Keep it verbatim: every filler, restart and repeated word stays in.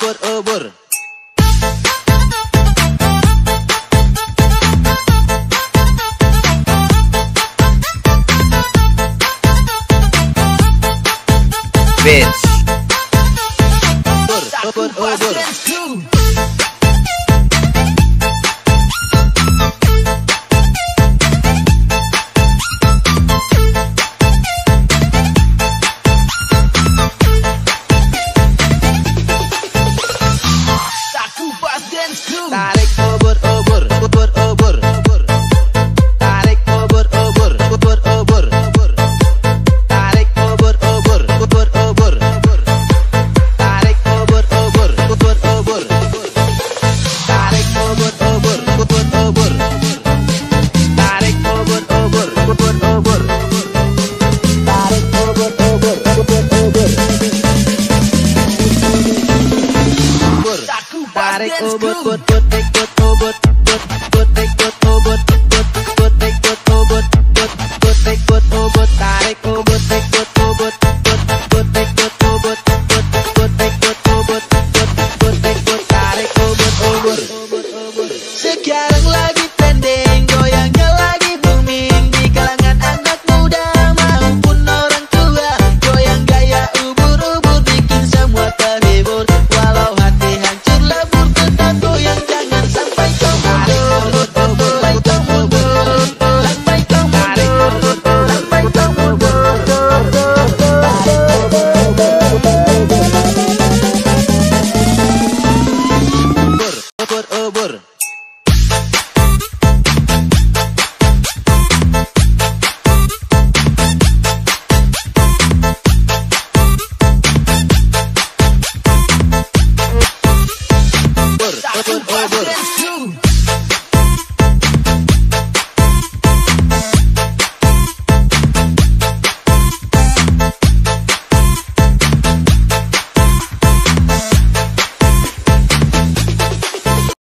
ubur ubur. Bitch. Ubur ubur ubur. Tarik ubur ubur ubur ubur. Tarik ubur ubur ubur ubur. Tarik ubur ubur ubur ubur. Tarik ubur ubur ubur ubur. Tarik ubur ubur ubur ubur. Tarik ubur ubur ubur ubur. Tarik ubur ubur ubur ubur. Tarik ubur ubur ubur ubur.